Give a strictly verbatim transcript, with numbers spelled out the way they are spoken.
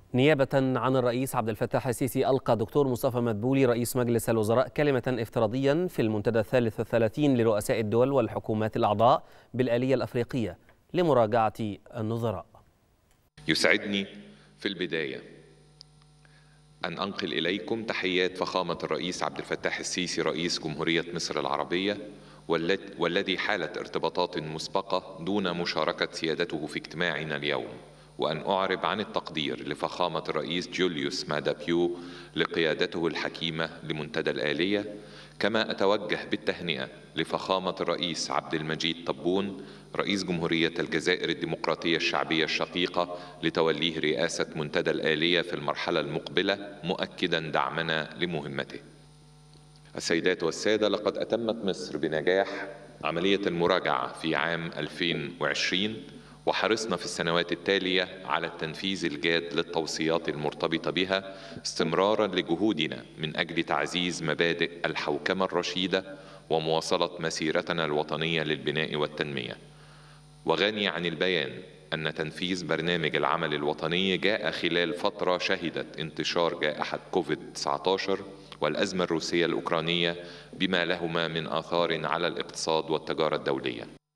نيابة عن الرئيس عبد الفتاح السيسي، ألقى دكتور مصطفى مدبولي رئيس مجلس الوزراء كلمة افتراضيا في المنتدى الثالث والثلاثين لرؤساء الدول والحكومات الأعضاء بالآلية الأفريقية لمراجعة النظراء. يسعدني في البداية أن أنقل إليكم تحيات فخامة الرئيس عبد الفتاح السيسي رئيس جمهورية مصر العربية، والذي حالت ارتباطات مسبقة دون مشاركة سيادته في اجتماعنا اليوم، وأن أعرب عن التقدير لفخامة الرئيس جوليوس مادا بيو لقيادته الحكيمة لمنتدى الآلية، كما أتوجه بالتهنئة لفخامة الرئيس عبد المجيد تبون رئيس جمهورية الجزائر الديمقراطية الشعبية الشقيقة لتوليه رئاسة منتدى الآلية في المرحلة المقبلة، مؤكدا دعمنا لمهمته. السيدات والسادة، لقد أتمت مصر بنجاح عملية المراجعة في عام ألفين وعشرين، وحرصنا في السنوات التالية على التنفيذ الجاد للتوصيات المرتبطة بها، استمرارا لجهودنا من أجل تعزيز مبادئ الحوكمة الرشيدة ومواصلة مسيرتنا الوطنية للبناء والتنمية. وغني عن البيان أن تنفيذ برنامج العمل الوطني جاء خلال فترة شهدت انتشار جائحة كوفيد تسعة عشر والأزمة الروسية الأوكرانية بما لهما من آثار على الاقتصاد والتجارة الدولية.